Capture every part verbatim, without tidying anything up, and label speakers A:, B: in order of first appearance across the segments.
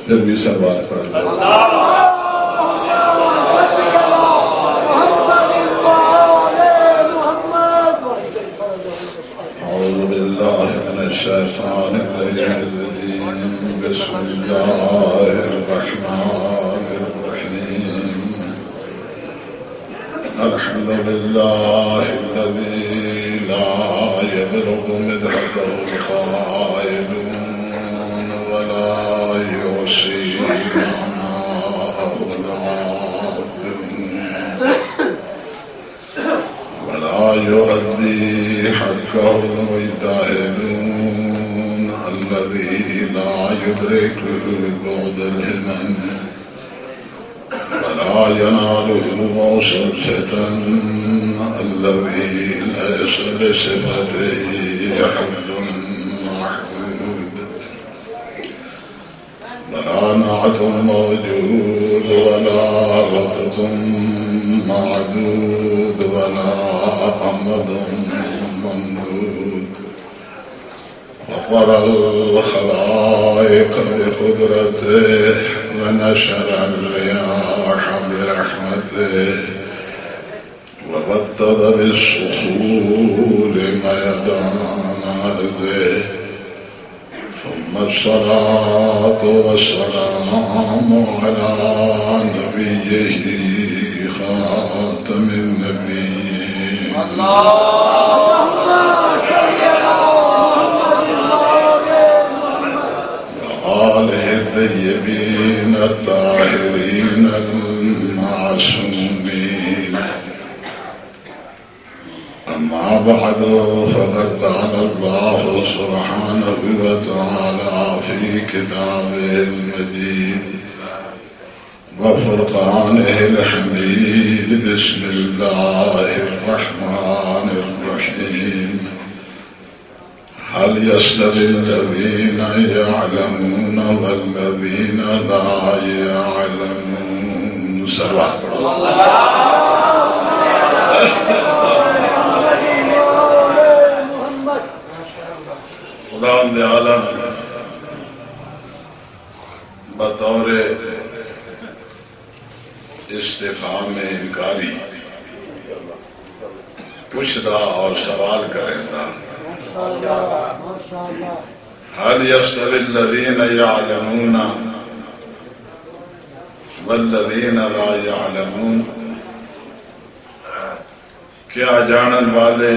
A: پھر بھی سروات پڑھ لو اعوذ باللہ من الشیطان الرجیم بسم اللہ الرحمن الرحیم الحمد للہ الذی لا يبلغ مدحته الخائنون ولا يحصي معناه العادون ولا يؤدي حقه المجتهدون الذي لا يدرك بعد الهمم ولا يناله غوث الفتن الذي ليس لصفته حد محدود ولا نعت موجود ولا وقت معدود ولا أمد ممدود غفر الخلائق بقدرته ونشر الرياح برحمته وبدد بالصخور ميدان أرضه ثم الصلاة والسلام على نبيه خاتم النبيين وآله الطيبين الطاهرين المعصومين أما بعد فقد قال الله سبحانه وتعالى في كتابه المجيد وفرقانه الحميد بسم الله الرحمن الرحيم هل يستوي الذين يعلمون والذين لا يعلمون سبحان الله خداوند عالم بطور استفہام انکاری پوچھدا اور سوال کریندا هل يستوي الذين يعلمون والذين لا يعلمون کیا جانن والے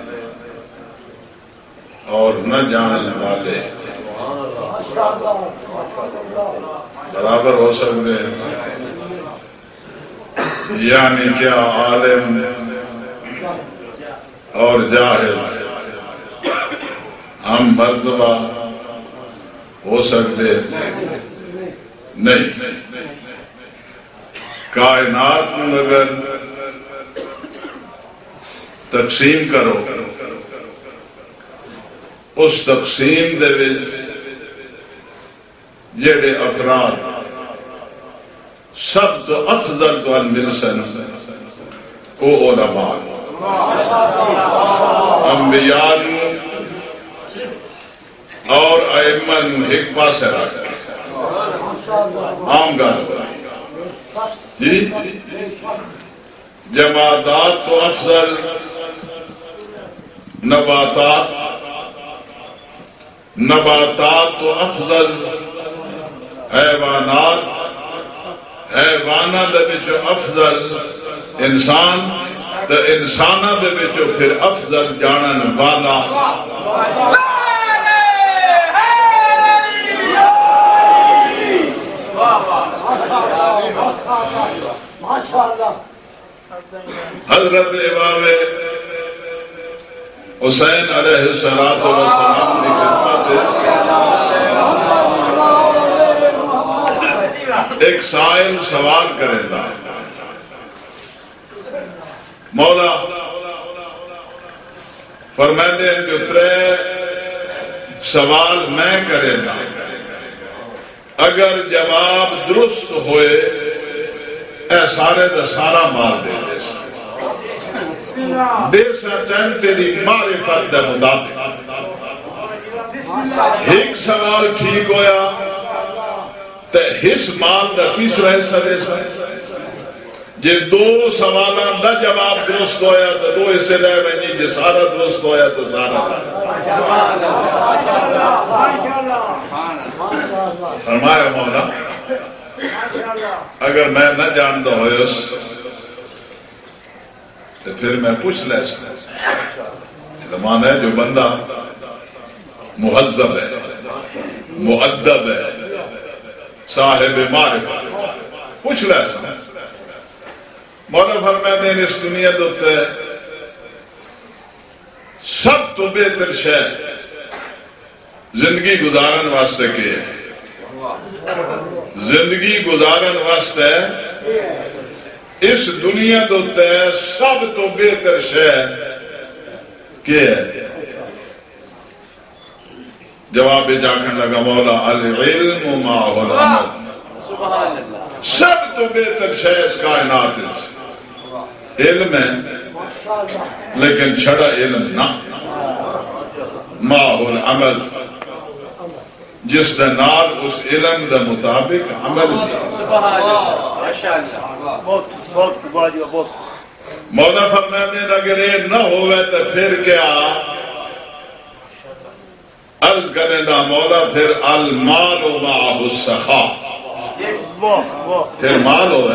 A: اور نہ جانن والے برابر ہو سکتے ہیں؟ یعنی کیا عالم اور جاہل ہم مرتبہ ہو سکتے نہیں؟ کائنات میں اگر تقسیم کرو اس تقسیم دے وچ جڑے افراد سب تو افضل تو ملسن او علماء انبیاء اور ائمہ ایک پاسے رکھ عام گل جی جمادات تو افضل نباتات نباتات تو افضل حیوانات حیوانات دے وچوں افضل انسان تو انساناں دے وچوں پھر افضل جانن والا حضرت امام حسین علیہ الصلوۃ والسلام کی خدمت ایک سائل سوال کرے گا مولا فرمائے ہیں جو ترے سوال میں کرے گا اگر جواب درست ہوئے اے سارے دا سارا مار دے دے دے ساتھیں تیری معرفت دا مطابق ایک سوال ٹھیک ہویا تے حص مال دا تیسرا حصہ دے سا جے دو سوالان دا جواب درست ہویا تو دو حصے لے بینی، جے سارا درست ہویا تو سارا فرمایا مولا اگر میں نہ جانتا ہوئے اس تو پھر میں پوچھ لے سکتا زمان ہے جو بندہ مہذب ہے، مؤدب ہے، صاحب معرفت، پوچھ لے سکتا مولا فرماتے ہیں اس دنیا دوتے سب تو بہتر شے زندگی گزارن واسطے کے زندگی گزارن واسطے اس دنیا دوتے سب تو بہتر شے کے جواب جاکن لگا مولا العلم ما العمل، سب تو بہتر شے اس کائنات علم ہے لیکن چھڑا علم نہ، ما العمل جس دے نال اس علم دے مطابق عمل بھی۔ مولا فرماتے ہیں اگر یہ نہ ہوئے تو پھر کیا عرض کرنے دا مولا پھر المال معه السخاء، پھر مال ہوئے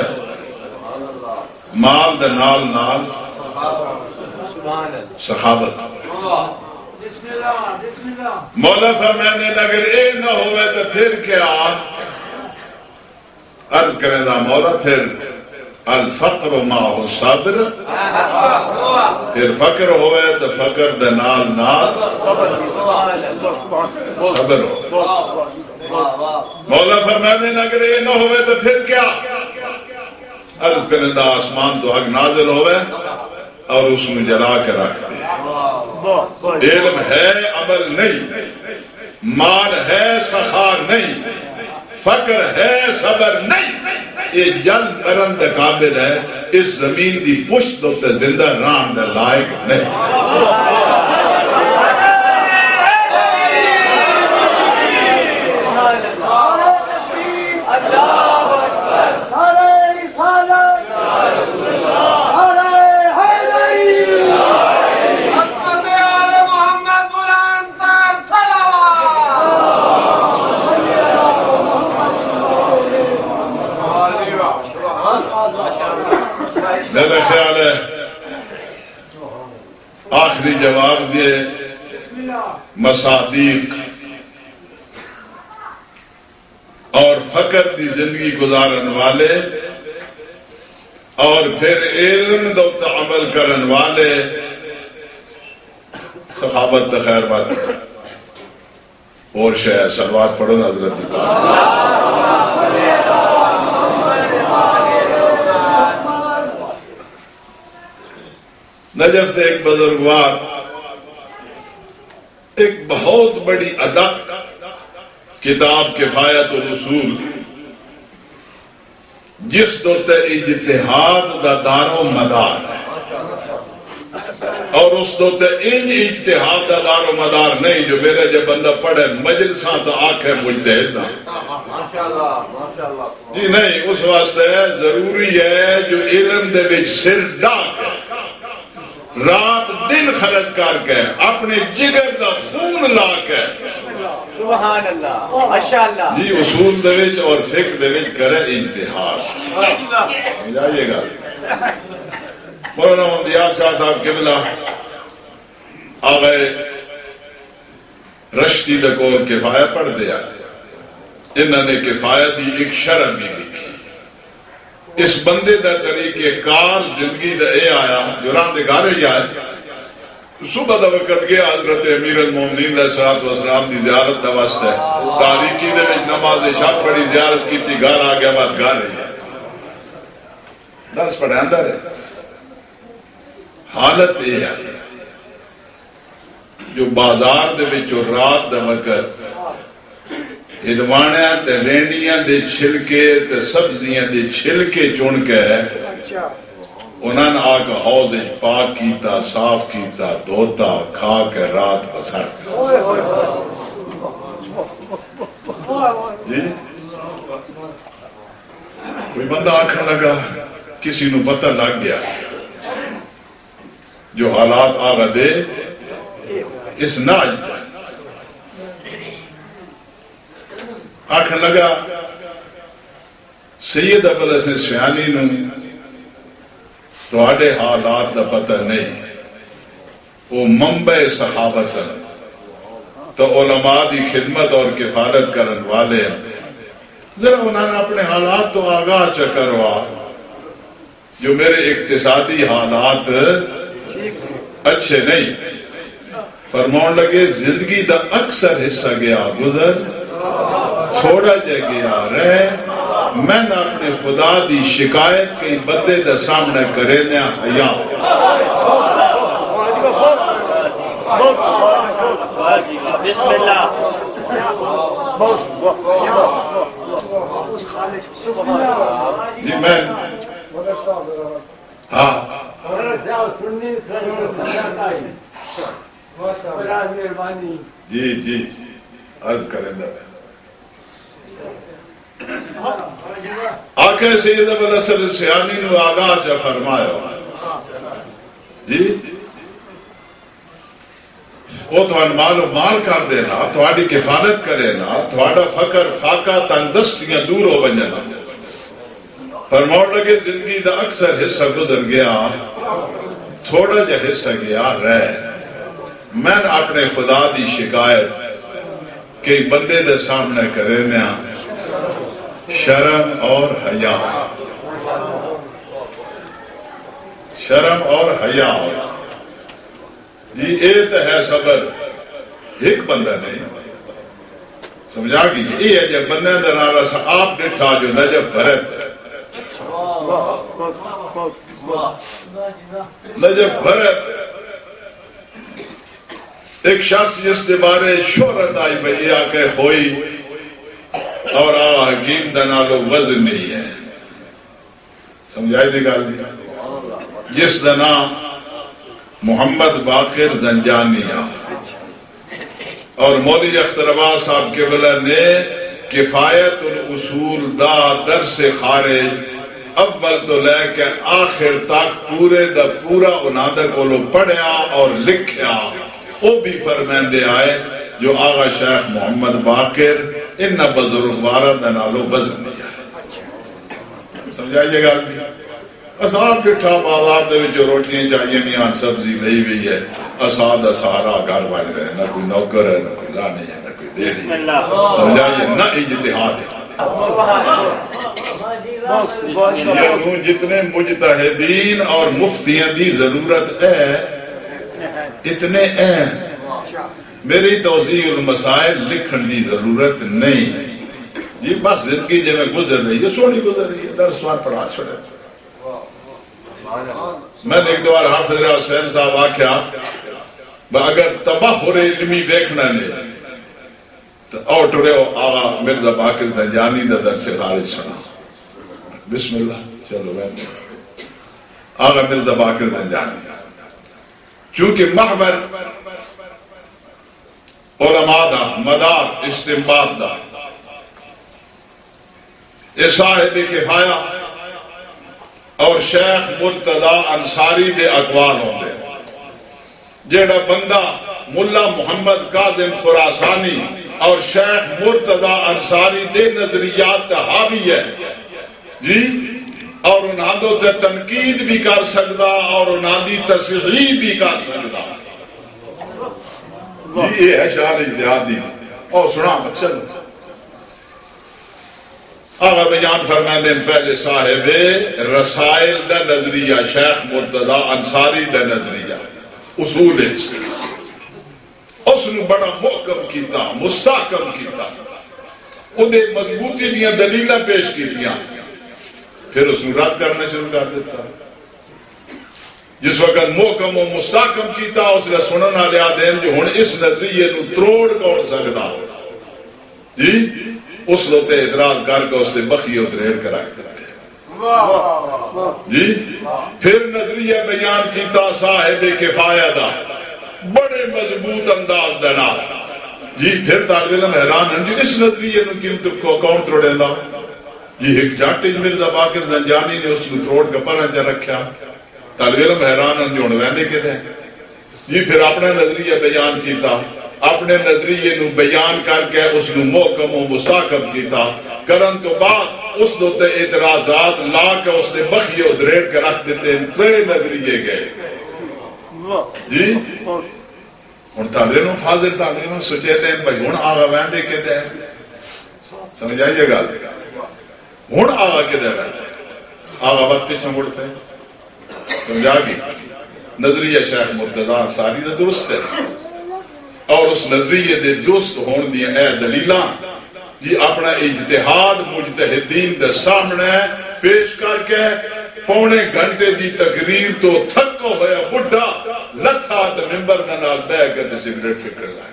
A: مال دے نال نال سخاوت۔ مولا فرماتے ہیں اگر یہ نہ ہوئے تو پھر کیا عرض کرنے دا مولا پھر الفقر معه الصبر، پھر فقر ہوئے تو فقر دے نال نال صبر ہو۔ مولا فرماتے ہیں اگر یہ نہ ہوئے تو پھر کیا عرض کرنے دا آسمان تو حق نازل ہوئے اور اس میں جلا کے رکھ دے، علم ہے عمل نہیں، مال ہے سخا نہیں، فقر ہے صبر نہیں، یہ جل کرن دے قابل ہے، اس زمین دی پشت دوتے زندہ ران دے لائق نہیں۔ میرا خیال ہے آخری جواب دیے مصادیق اور فقر دی زندگی گزارن والے اور پھر علم دوت عمل کرن والے سخاوت دا خیر بات اور شاید سلوات پڑھو حضرت دی پاک۔ نجف سے ایک بزرگوار ایک بہت بڑی ادب کتاب کفایت الرسول جس دوتے اجتہاد دا دار و مدار ہے اور اس دوتے ان اجتہاد دا دار و مدار نہیں جو میرے جب بندہ پڑھے مجلساں تو آنکھیں مجتہد نہ جی نہیں، اس واسطے ضروری ہے جو علم دے وچ سر ڈاک ہے رات دن خرچ کر کے اپنے جگر دا خون لا کے
B: سبحان اللہ ماشاءاللہ
A: جی اصول دے وچ اور فقہ دے وچ کرے اجتہاد۔ سمجھائیے گا مولانا ممتیاز شاہ صاحب قبلہ آگئے رشتی دا کو کفایہ پڑھ دیا، انہوں نے کفایہ دی ایک شرح بھی لکھی۔ اس بندے دا طریقے کار زندگی دا اے آیا جو ران دے گارے جائے صبح دا وقت گیا حضرت امیر المومنین علیہ السلام دی زیارت دا واسطہ تاریکی دے وچ نماز شب پڑھی زیارت کی تھی گھر آگیا بعد گھر رہی ہے درس پڑھے اندر ہے۔ حالت یہ ہے جو بازار دے وچ رات دا وقت ادوانیاں تے رینڈیاں دے چھلکے تے سبزیاں دے چھلکے چن کے انہاں نے آکا حوض پاک کیتا صاف کیتا دھوتا کھا کے رات بسر جی کوئی بندہ آکھنے لگا کسی نو پتہ لگ گیا جو حالات آگا دے اس ناج آکھنے لگا سید ابو الحسن سیانی نو تواڈے حالات دا پتہ نہیں، وہ منبع صحابت تو علماء دی خدمت اور کفالت کرن والے ذرا انہوں نے اپنے حالات تو آگاہ چکروا جو میرے اقتصادی حالات اچھے نہیں، فرمان لگے زندگی دا اکثر حصہ گیا گزر تھوڑا جا گیا رہ، میں نہ اپنے خدا دی شکایت کئی بندے دا سامنے کرے نیا حیا
B: بسم اللہ
A: جی میں ہاں جی جی عرض کریں دا آقا سید ابو الحسن سیانی نو آگاہ جا فرمایا جی وہ تو مال و مال کر دینا، تھوڑی کفالت کرے نا، تھوڑا فقر فاقہ تندرستیاں دور ہو بنجانا۔ فرماؤں لگے زندگی دا اکثر حصہ گزر گیا، تھوڑا جا حصہ گیا رہ، میں نے اپنے خدا دی شکایت کئی بندے دے سامنے کرے نیا شرم اور حیا، شرم اور حیا جی اے تو ہے صبر، ایک بندہ نہیں سمجھا گی یہ ہے جب بندے دنارا سا آپ ڈٹھا جو نجب بھرت نجب بھرت ایک شخص جس کے بارے شہرت آئی بھئی آکے ہوئی اور آقا حکیم دنالو وزن نہیں ہے، سمجھائی دی گال دی جس دنا محمد باقر زنجانیہ اور مولی اختر عباس صاحب قبلہ نے کفایت الاصول دا درس خارج اول تو لے کے آخر تک پورے دا پورا انہوں کو لو پڑھیا اور لکھیا، وہ بھی فرمیندے آئے جو آغا شیخ محمد باقر انہ بزرگوارہ دنالو وزن نہیں ہے، سمجھائیے گا اساد پٹھا بازار دے جو روٹیاں چاہیے میاں سبزی لئی ہوئی ہے، اساد سارا گھر باج رہے، نہ کوئی نوکر ہے، نہ کوئی لانے ہے، نہ کوئی دیری ہے، سمجھائیے نہ اجتہاد ہے۔ جتنے مجتہدین اور مفتیاں دی ضرورت ہے اتنے ہیں، میری توضیح المسائل لکھن دی ضرورت نہیں جی، بس زندگی جو میں گزر رہی ہے سونی گزر رہی ہے، درس وار پڑھا چھوڑے۔ میں نے ایک دوار حافظ رہا حسین صاحب آکھیا اگر تباہر علمی دیکھنا نہیں تو اوٹ رہے ہو آغا مرزا باقر زنجانی دا درس خارج سنا، بسم اللہ چلو بیٹھے آغا مرزا باقر زنجانی، چونکہ محور علماء دا مدار استنباط دا اے صاحب کفایہ اور شیخ مرتضی انصاری دے اقوال ہوں دے، جیڑا بندہ ملا محمد قادم خراسانی اور شیخ مرتضی انصاری دے نظریات تا حاوی ہے جی، اور انہاں دو تے تنقید بھی کر سکتا اور انہاں دی تصحیح بھی کر سکتا جی، یہ ہے شاہ اجتہادی۔ اور سنا مقصد آغا بیان فرمائے دیں پہلے صاحب رسائل دا نظریہ شیخ مرتضی انصاری دا نظریہ اصول ہے، اس نے بڑا محکم کیتا مستحکم کیتا، انہیں مضبوطی دیا دلیلہ پیش کی دیا، پھر اس نے رد کرنا شروع کر دیتا۔ جس وقت محکم و مستحکم کیتا اس نے سننا لیا دین جو ہن اس نظریے نو تروڑ کون سکتا جی، اس لوتے اعتراض کر کے اس نے بخی اتریڑ کر آئے جی، پھر نظریہ بیان کیتا صاحب کفایہ دا بڑے مضبوط انداز دینا جی، پھر طالب علم حیران ہیں جی اس نظریے نو کیوں تو کون توڑے دا جی ایک جاٹج مرزا باقر زنجانی نے اس کو تروڑ کا پرہ چا رکھا، طالب علم حیران ہیں جو ویندے کے دیں جی پھر اپنا نظریہ بیان کیتا، اپنے نظریے نو بیان کر کے اس نو محکم و مستحکم کیتا، کرن تو بعد اس دو تے اعتراضات لا کے اس نے بخیے ادریڑ کے رکھ دیتے ہیں، ترے نظریے گئے جی ہن تعلیم فاضل تعلیم سوچے دیں بھائی ہن آغا ویندے کے دیں، سمجھ آئیے گا ہن آغا کے دیں ویندے آغا بات پیچھا مڑتے ہیں، سمجھا گی نظریہ شیخ مرتضیٰ ساری دا درست ہے، اور اس نظریے دے درست ہون دیا اے دلیلہ جی اپنا اجتہاد مجتہدین دے سامنے پیش کر کے پونے گھنٹے دی تقریر تو تھکو ہویا بڑھا لتھا تے ممبر دا نال بے کے تے سگریٹ فکر لائے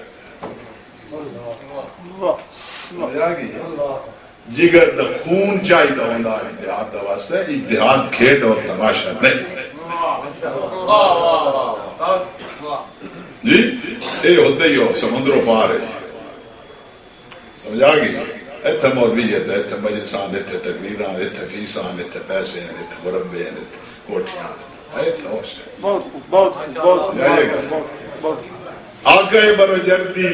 A: جگر دا خون چاہی دا ہوندہ اجتہاد دا واسطے، اجتہاد کھیٹ اور تماشا نہیں جی اے ہوتے ہی ہو سمندروں پار ہے، سمجھا گی ایتھے مولویت ہے، ایتھے مجلسان، ایتھے تقریران، ایتھے فیسان، ایتھے پیسے ہیں، ایتھے مربے ہیں، ایتھے کوٹھیاں ایتھے ہوش ہے آقا برجردی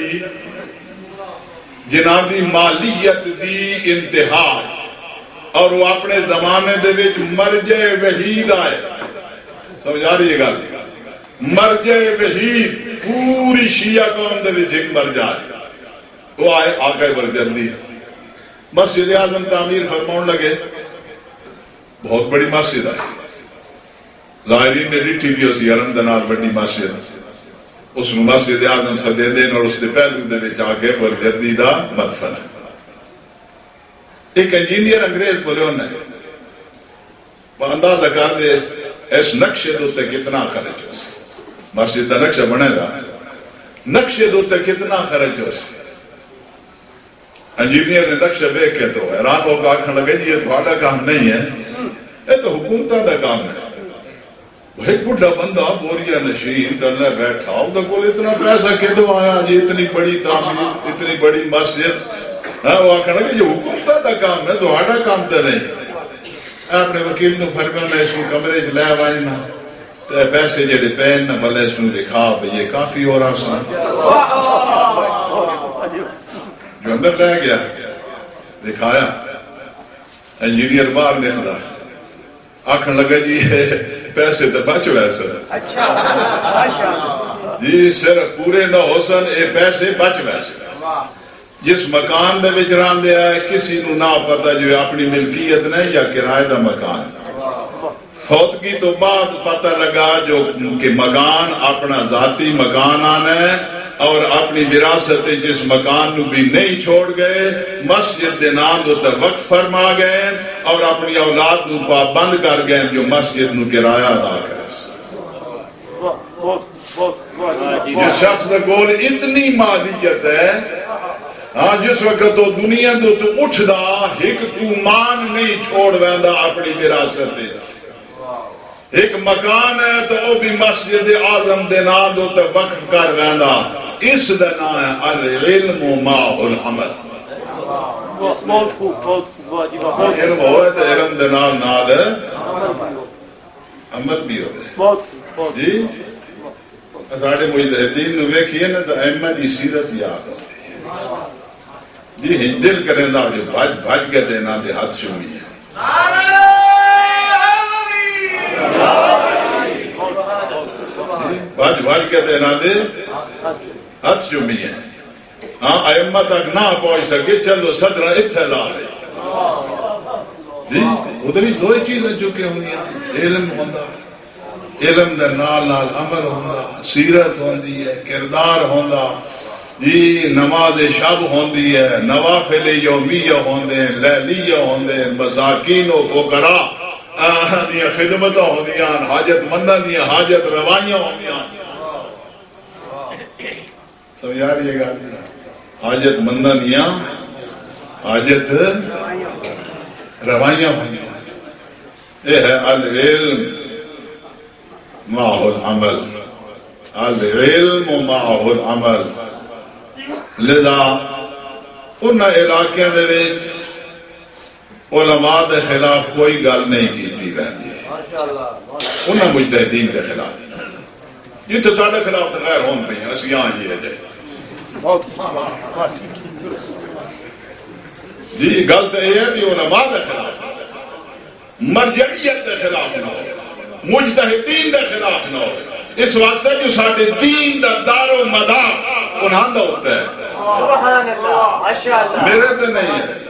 A: جنابی مالیت دی انتہا اور وہ اپنے زمانے دے وچ مرجع وحید آئے، سمجھا رہی ہے گا مرجع وحید پوری شیعہ قوم دے وچ ایک مرجع ہے، وہ آئے آقا برجردی مسجد اعظم تعمیر فرماؤں لگے، بہت بڑی مسجد ہے، ظاہرین نے ڈٹھی بھی اسی ارم دنال بڑی مسجد، اس میں مسجد اعظم صدے دین اور اس نے پہلو دے وچ آقا برجردی دا مدفن ہے۔ ایک انجینئر انگریز بولے انہیں پر اندازہ کر دے اس نقشے دوتے کتنا خرچ ہو سی، مسجد دا نقشہ بنے گا نقشے دوتے کتنا خرچ ہو سی، انجینئر نے نقشہ بیک کے تو حیران ہو گا آکھنے لگے جی یہ تھوڑا کام نہیں ہے، یہ تو حکومتہ دا کام ہے، بھائی بڑھا بندہ بوریا نشین تلنے بیٹھا ہو تو کول اتنا پیسہ کدو آیا جی اتنی بڑی تعمیر اتنی بڑی مسجد، وہ آکھنے لگے یہ حکومتہ دا کام ہے تھوڑا کام تو نہیں، اپنے وکیل نو فرمیوں نے اس کو کمرے چ لے آئینا تو پیسے جڑے پین نہ بلے اس کو دکھا بھئی یہ کافی ہو رہا سن، جو اندر لے گیا دکھایا انجینئر باہر نکلا آکھن لگا جی پیسے تو بچ ویسے جی صرف پورے نہ ہو سن اے پیسے بچ ویسے، جس مکان دے وچ راندے آئے کسی نو نہ پتا جو اپنی ملکیت نہیں یا کرائے دا مکان، فوتگی تو بعد پتہ لگا جو کہ مکان اپنا ذاتی مکان آنے اور اپنی وراثت جس مکان نو بھی نہیں چھوڑ گئے، مسجد دے نام دو تے وقف فرما گئے اور اپنی اولاد نو پابند کر گئے جو مسجد نو کرایہ ادا کرے، یہ شخص دے گول اتنی مالیت ہے ہاں جس وقت تو دنیا دو تو اٹھ دا ایک کومان نہیں چھوڑ ویندا اپنی وراثت دے، ایک مکان ہے تو وہ بھی مسجد اعظم دے نام دو تے وقف کر ویندا، اس دا نام ہے العلم ماء العمل، علم ہوئے تو علم دے نام نال عمل بھی ہوئے جی ساڑھے مجدہدین نو ویکھئے نا تو ائمہ دی سیرت یاد ہوتی جی دل کریں دا جو بھاج بھاج کے دینا دے ہاتھ چومی ہے بھاج بھاج کے دینا دے ہاتھ چومی ہے، ہاں ائمہ تک نہ پہنچ سکے چلو صدرہ اتھے لا رہے جی ادھر ہی دو چیزیں چکے ہوں گی، علم ہوندہ علم دے نال نال عمل ہوندہ، سیرت ہوندی ہے، کردار ہوندہ جی، نماز شب ہوندی ہے، نوافل یومیہ ہوندے ہیں، لیلیہ ہوندے ہیں، مساکین و فقراء دیا خدمتاں ہوندیاں، حاجت منداں دیا حاجت روائیاں ہوندیاں، سمجھا رہیے گا حاجت منداں دیا حاجت روائیاں ہوندیاں، یہ ہے العلم ماء العمل، العلم ماء العمل، لذا ان علاقے دے وچ علماء دے خلاف کوئی گل نہیں کیتی رہتی انہاں مجتہدین دے خلاف جتنے سارے خلاف تو غیر ہون پہ ہیں اسی یہاں یہ ہے جی گل تو یہ ہے کہ علماء دے خلاف مرجعیت دے خلاف نہ ہو مجتہدین دے خلاف نہ ہو اس واسطے جو سارے دین دا دار و مدار انہاں دا ہوتا ہے
B: سبحان اللہ ماشاءاللہ
A: میرے تو نہیں ہے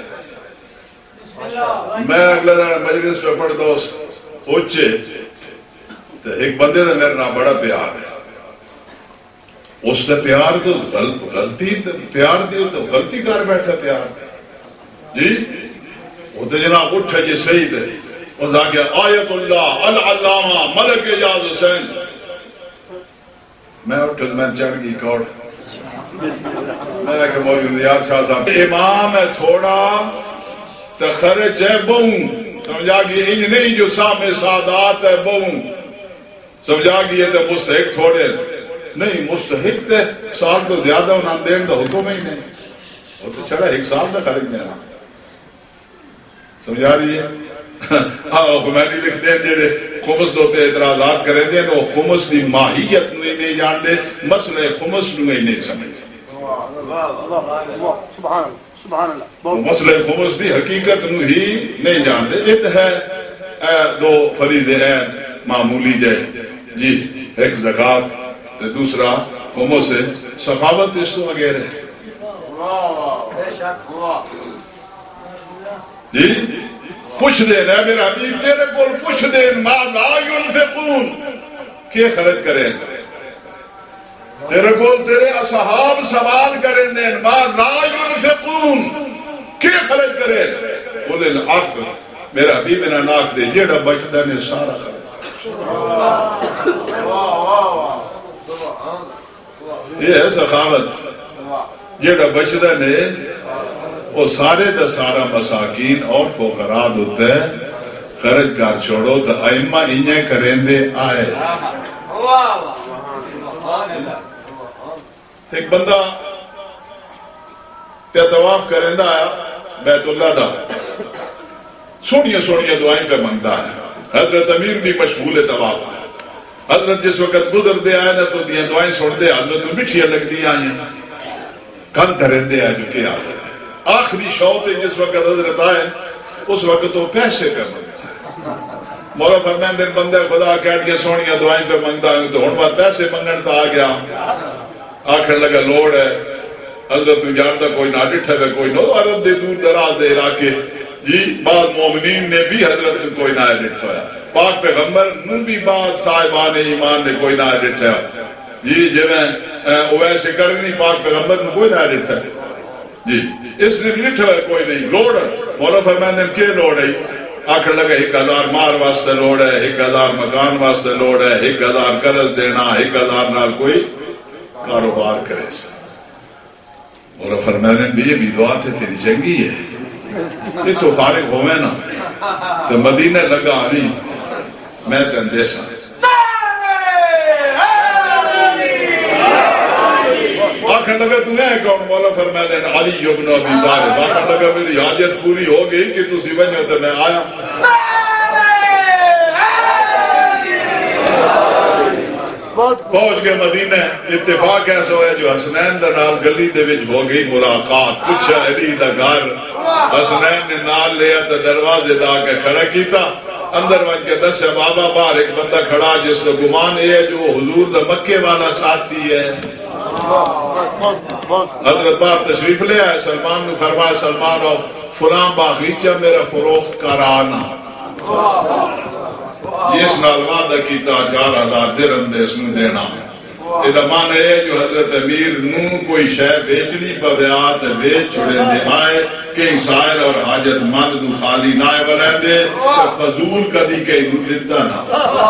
A: میں اگلا دن مجلس پہ پڑھتا ہوں اچھے تو ایک بندے دا میرے نام بڑا پیار ہے اس سے پیار تو غلطی پیار دی تو غلطی کر بیٹھا پیار جی وہ تو جناب اٹھے جی سید ہے وہ آ گیا آیت اللہ العلامہ ملک اعجاز حسین میں اٹھ میں چڑھ گئی کوٹ میں نے کہ موجود یار شاہ صاحب امام ہے تھوڑا تخرج ہے بہوں سمجھا گئی انج نہیں جو سامنے سادات ہے بہوں سمجھا گئی ہے تو مستحق تھوڑے نہیں مستحق تے سال تو زیادہ انہوں دین دا حکم ہی نہیں وہ تو چڑھا ایک سال میں خرید دینا سمجھا رہی ہے ہاں حکمینی لکھ دیں جڑے خمس دوتے اعتراضات کریں دیں وہ خمس کی ماہیت نو ہی نہیں جان دے مسئلہ خمس نو ہی نہیں سمجھ مسئلہ خمس دی حقیقت نو ہی نہیں جان دے ات ہے دو فریضے ہیں معمولی جائے جی ایک زکاة دوسرا خمس ہے سخاوت اس تو وغیرہ جی پوچھ دین ہے میرا حبیب تیرے کو پوچھ دین ماذا ينفقون کیا خرچ کریں تیرے کو تیرے اصحاب سوال کریں دین ماذا ينفقون کیا خرچ کریں بولے الحق میرا حبیب نے ناک دے جیڑا بچتا نے سارا خرچ یہ ہے سخاوت جیڑا بچتا نے وہ سارے دا سارا مساکین اور فقراء ہوتا ہے خرچ کر چھوڑو تو ائمہ انہیں کریں دے آئے ایک بندہ پہ طواف کریں دا آیا بیت اللہ دا سونیا سونیا دعائیں پہ منگتا ہے حضرت امیر بھی مشغول طواف ہے حضرت جس وقت گزر دے آئے نا تو دیاں دعائیں سن دے حضرت مٹھیاں لگ دی آئیں کن کریں دے آئے جو کہ آئے آخری شوط ہے جس وقت حضرت آئے اس وقت تو پیسے پہ منگتا مولا فرمائن دن بندے خدا کہہ دیا سونیا دعائیں پہ منگتا ہے تو ہن بات پیسے منگتا آ گیا آخر لگا لوڑ ہے حضرت تو جانتا کوئی نہ ڈٹھا ہے کوئی نو عرب دے دور دراز دے علاقے جی بعض مومنین نے بھی حضرت کو کوئی نہ ڈٹھا ہے پاک پیغمبر نو بھی بعض صاحبان ایمان نے کوئی نہ ڈٹھا ہے جی جو میں ویسے کرنی پاک پیغمبر نے کوئی نہ ڈٹھا ہے جی اس نے لٹھا ہے کوئی نہیں لوڑ مولا فرمائن دن کے لوڑ ہے آخر لگا ایک ہزار مار واسطے لوڑ ہے ایک ہزار مکان واسطے لوڑ ہے ایک ہزار قرض دینا ایک ہزار نال کوئی کاروبار کرے مولا فرمائن دن بھی یہ بھی دعا تھے تیری چنگی ہے یہ تو فارغ ہوئے نا تو مدینہ لگا نہیں میں تن دیسا آخر لگا تو ہے کون مولا فرمائے دین علی ابن ابی طالب آخر لگا میری حاجت پوری ہو گئی کہ تسی بنو تو میں آیا پہنچ گئے مدینہ اتفاق ایسا ہے جو حسنین دا نال گلی دے وچ ہو گئی ملاقات پوچھا علی دا گھر حسنین نے نال لیا تو دروازے دا کے کھڑا کیتا اندر وان کے دس بابا باہر ایک بندہ کھڑا جس کا گمان یہ ہے جو حضور دا مکے والا ساتھی ہے حضرت باہر تشریف لے آئے سلمان نے فرمایا سلمان اور فلاں باغیچہ میرا فروخت کرانا اس نال وعدہ کیتا چار ہزار درہم دے اس نے دینا یہ معنی ہے جو حضرت امیر نو کوئی شے بیچنی پویات بیچ چھوڑے دے آئے کہیں سائل اور حاجت مند نو خالی نائے بنے دے تو فضول کدی کہیں نو دیتا نا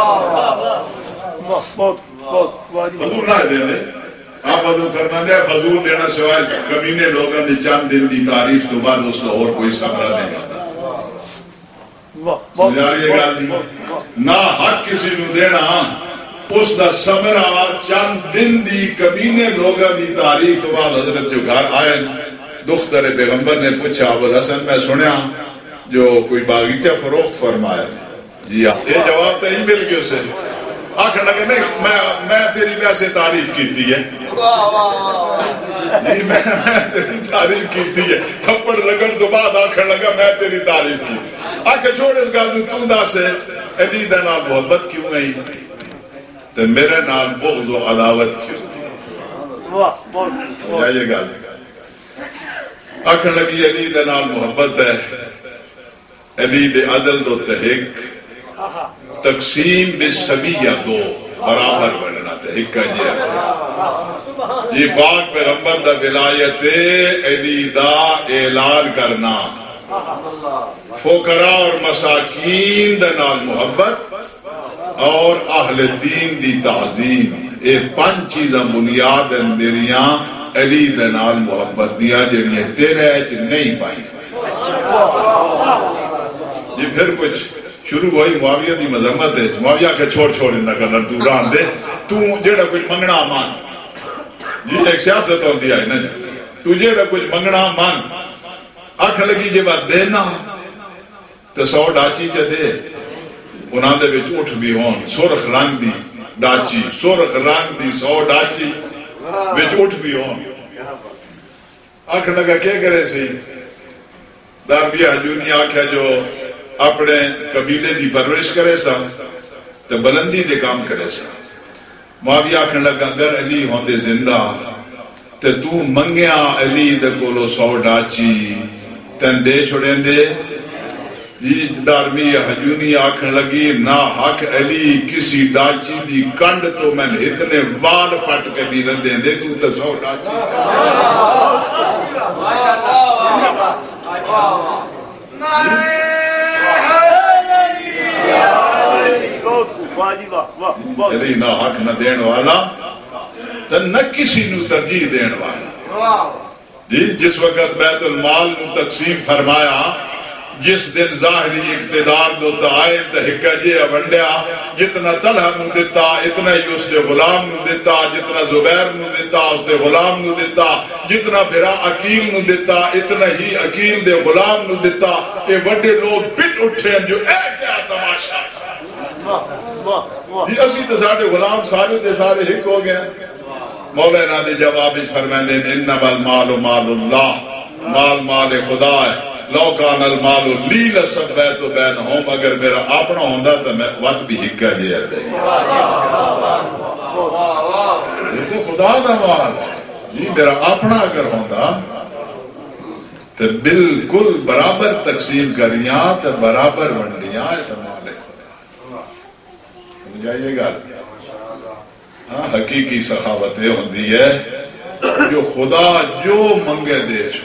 A: فضول نائے دے دے آپ فضول کرنا دے فضول دینا سوائے کمینے لوگاں دی چند دن دی تعریف تو بعد اس کا اور کوئی سمرہ نہیں آتا سمجھا رہی ہے گا دی نہ حق کسی نو دینا اس دا سمرہ چند دن دی کمینے لوگاں دی تعریف تو بعد حضرت جو گھر آئے دختر پیغمبر نے پوچھا ابو الحسن میں سنیا جو کوئی باغیچہ فروخت فرمایا جی ہاں یہ جواب تو ہی مل گیا اسے آخر لگے نہیں میں میں تیری ویسے تعریف کیتی ہے نہیں میں تیری تعریف کیتی ہے تھپڑ لگن تو بعد آخر لگا میں تیری تعریف کی آخر چھوڑ اس گل تو دس علی دے نال محبت کیوں گئی تو میرے نال بغض و عداوت کیوں یہ گل آخر لگی علی دے نال محبت ہے علی دے عدل دو تحق تقسیم بالسویہ دو برابر بننا تحق کا جی جی پاک پیغمبر دا ولایت علی دا اعلان کرنا فقراء اور مساکین دے نال محبت اور اہل دین دی تعظیم یہ پانچ چیزاں بنیاد ہیں میریاں علی دے نال محبت دیا جڑیاں تیرے نہیں پائی جی پھر کچھ شروع ہوئی معاویہ دی مذمت ہے معاویہ کے چھوڑ چھوڑ انہا کرنا تو ران دے تو جیڑا کچھ منگنا مان جی ایک سیاست ہوتی ہے نا تو جیڑا کچھ منگنا مان آنکھ لگی جب بات دینا تو سو ڈاچی چا دے انہاں دے بچ اٹھ بھی ہون سورخ رنگ دی ڈاچی سورخ رنگ دی سو ڈاچی بچ اٹھ بھی ہون آنکھ لگا کیا کرے سی داربیہ حجونی آنکھا جو اپنے قبیلے دی پرورش کرے سا تو بلندی دے کام کرے سا معاویہ آکھنے لگا اگر علی ہوندے زندہ تے تو منگیا علی دے کولو سو ڈاچی تین دے چھوڑیں دے جی دارمی حجونی آکھنے لگی نا حق علی کسی ڈاچی دی کنڈ تو میں اتنے وال پٹ کے بھی نہ دیں دے تو تے سو ڈاچی علی نہ حق نہ دین والا تو نہ کسی نو ترجیح دین والا جی جس وقت بیت المال نو تقسیم فرمایا جس دن ظاہری اقتدار دوتا آئے تو حکا جی ونڈیا جتنا طلحہ نو دیتا اتنا ہی اس دے غلام نو دیتا جتنا زبیر نو دیتا اس دے غلام نو دیتا جتنا پھرا عقیل نو دیتا اتنا ہی عقیل دے غلام نو دیتا یہ وڈے لوگ بٹ اٹھے جو اے کیا تماشا جی اسی تو ساڑھے غلام سارے دے سارے حق ہو گئے مولانا دے جواب فرمائیں دے انما المال مال اللہ مال مال خدا ہے لو کان المال لی لسبیت بینہم اگر میرا اپنا ہوندہ تو میں وقت بھی حقہ دیا دے یہ تو خدا دا مال جی میرا اپنا اگر ہوندہ تو بالکل برابر تقسیم کریاں تو برابر بنڈیاں تو مالے سمجھائیے گا ہاں حقیقی سخاوتیں ہوندی ہے جو خدا جو منگے دے چھوڑے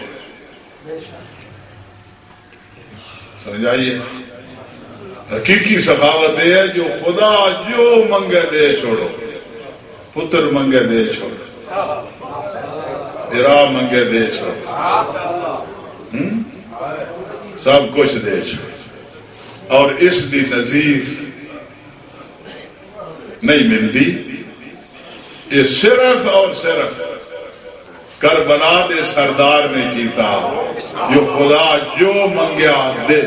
A: سمجھائیے حقیقی سخاوت ہے جو خدا جو منگے دے چھوڑو پتر منگے دے چھوڑو بیرا منگے دے چھوڑو سب کچھ دے چھوڑو اور اس دی نظیر نہیں ملتی یہ صرف اور صرف کربلا دے سردار نے کیتا جو خدا جو منگیا دے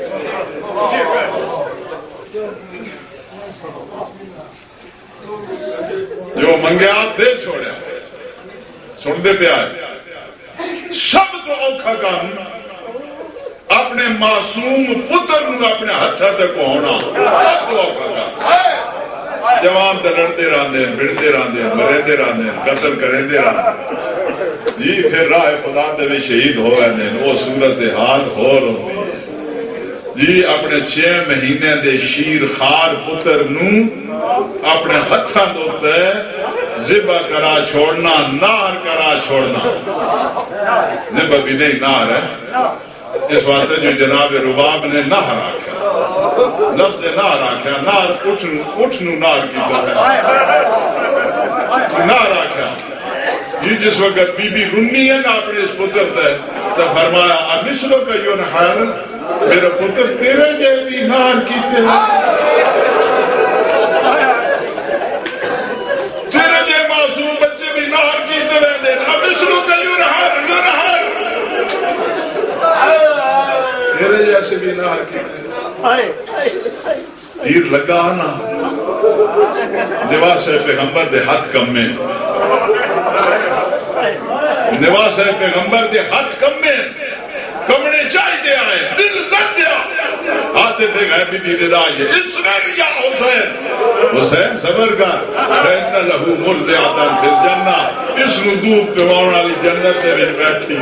A: جو منگیا دے چھوڑیا سن دے پہ آئے سب تو اوکھا کام اپنے معصوم پتر نو اپنے ہتھا تک ہونا سب تو اوکھا کام جوان تے لڑتے راندے بڑھتے راندے مرے راندے قتل کریں دے راندے جی پھر راہ خدا دے بھی شہید ہو گئے دیں وہ صورتحال ہو رہی ہے جی اپنے چھ مہینے دے شیر خار پتر نو اپنے ہتھاں دوتے ذبح کرا چھوڑنا نار کرا چھوڑنا ذبح بھی نہیں نار ہے اس واسطے جو جناب رباب نے نہر آکھا لفظ نہر آکھا نار اٹھ نو نار کی طرح نار آکھا جی جس وقت بی بی رنی ہے نا اپنے اس پتر تے تو فرمایا امثلو کا یون حال میرا پتر تیرے جائے بھی نار کیتے ہیں تیرے جائے معصوم بچے بھی نار کیتے ہیں دیں امثلو کا یون حال یون حال میرے جیسے بھی نہ تیر لگا نا نواز پیغمبر دے ہاتھ کم میں نواز پیغمبر دے ہاتھ کم میں کمنے چاہی دے آئے دل درد دیا آتے تھے غیبی دیر رائے اس میں یا حسین حسین صبر کر فَإِنَّ لَهُ مُرْزِعَةً فِي الْجَنَّةِ اس نو دودھ پیوان والی جنت دے وچ بیٹھی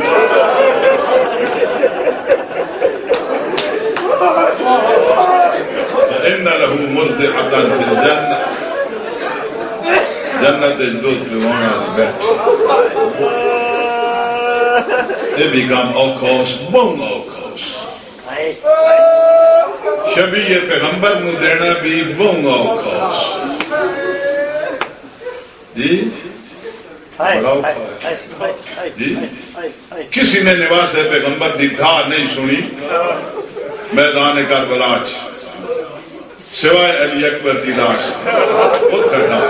A: فَإِنَّ لَهُ مُرْزِعَةً فِي الْجَنَّةِ جنت دے دودھ پیوان والی بیٹھی یہ بھی کام اوکھوس بہن اوکھوس شبیہ پیغمبر نو دینا بھی بہن اوکھوس جی بڑا اوکھوس جی کسی نے نواز پیغمبر دی ڈھا نہیں سنی میدان کربلا سوائے علی اکبر دی لاش اتھر ڈھا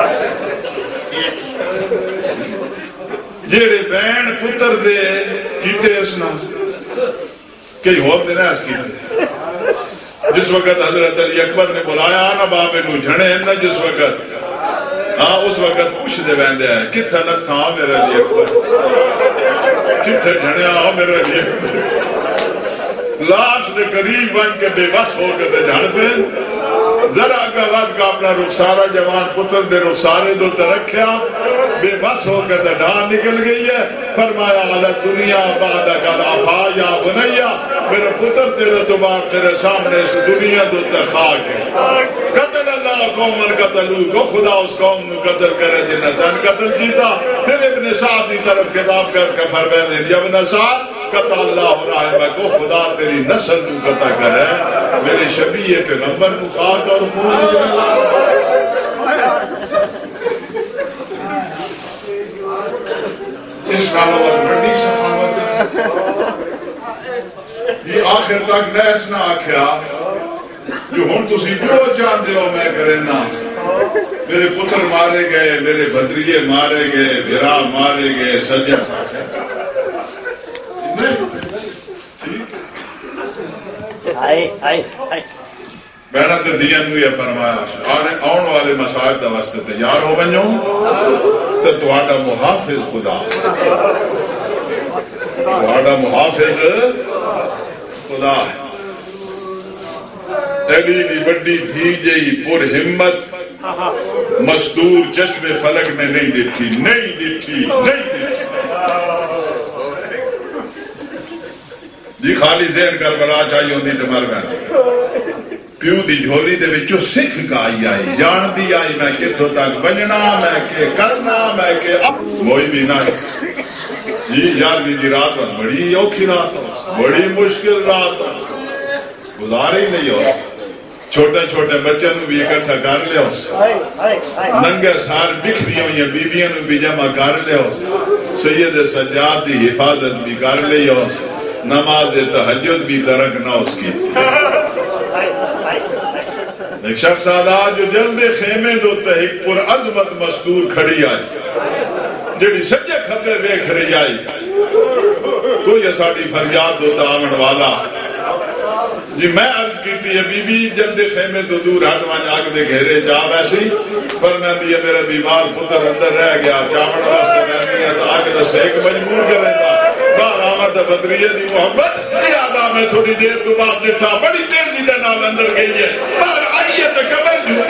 A: جیڑے بین پتر دے کیتے اسنا کئی ہواب دینا اس کیتے جس وقت حضرت علی اکبر نے بلایا آنا بابے نو جھنے ہیں نا جس وقت ہاں اس وقت پوچھ دے بیندے ہیں کتھا نہ تھا میرا علی اکبر کتھا جھنے آ میرا علی اکبر لاش دے قریب بن کے بے بس ہو کے دے جھڑ پہ ذرا کا وقت کا اپنا رخسارہ جوان پتر دے رخسارے دو ترکھیا بے بس ہو کے ڈھان نکل گئی ہے فرمایا علی دنیا بعد کل آفا یا بنیا میرے پتر تیرے تو بعد تیرے سامنے اس دنیا دو تخاک ہے قتل اللہ قوم قتلو کو خدا اس قوم نو قتل کرے جنہ تن قتل کیتا پھر ابن سعد کی طرف کتاب کر کے فرمائے دیں ابن سعد قتل اللہ رحمہ کو خدا تیری نسل نو قتل کرے میرے شبیہ پیغمبر کو خاک اور پوری اس نالوں اور بڑی سخاوت یہ آخر تک نیس نہ آکھیا جو ہن تسی جو جان دے ہو میں کرے نا میرے پتر مارے گئے میرے بھتریے مارے گئے بھرا مارے گئے سجا بہنا تے دین نو یہ فرمایا آن والے مسائل دا واسطے تیار ہو بنجو تے تہاڈا محافظ خدا تہاڈا محافظ خدا ہے ایڈی دی بڑی تھی جئی پر ہمت مستور چشم فلک میں نہیں ڈٹھی نہیں ڈٹھی نہیں ڈٹھی جی خالی ذہن کربلا چاہیے ہوندی تے مر گئے پیو دی جھولی دے وچوں سکھ کا آئی آئی جان دی آئی میں کتھوں تک بننا میں کہ کرنا میں کہ اب وہی بھی نہ جی یارویں دی رات بڑی اوکھی رات بڑی مشکل رات گزاری نہیں ہو چھوٹے چھوٹے بچے نو بھی اکٹھا کر لے ہو ننگے سار بکھری ہوئی ہیں بیبیاں نو بھی جمع کر لے ہو سید سجاد دی حفاظت بھی کر لے ہو نماز تہجد بھی ترک نہ اس کی ایک شخص آدھا جو جلد خیمے دو تحق پر عظمت مستور کھڑی آئی جڑی سجے کھپے ویکھ رہی آئی کوئی اساڑی فریاد ہوتا آمن والا جی میں عرض کی تھی بی بی جلد خیمے تو دور ہٹوان آگ دے گھیرے جا ویسی پر میں دیا میرا بیمار پتر اندر رہ گیا چاوڑ واسطے میں نہیں ہے تو آگ دا سیک مجبور کرے دا بار آمد بدریہ دی محبت یہ آدھا میں تھوڑی دیر تو بعد نٹھا بڑی تیزی دے نال اندر گئی ہے بار آئیے تو کمر جو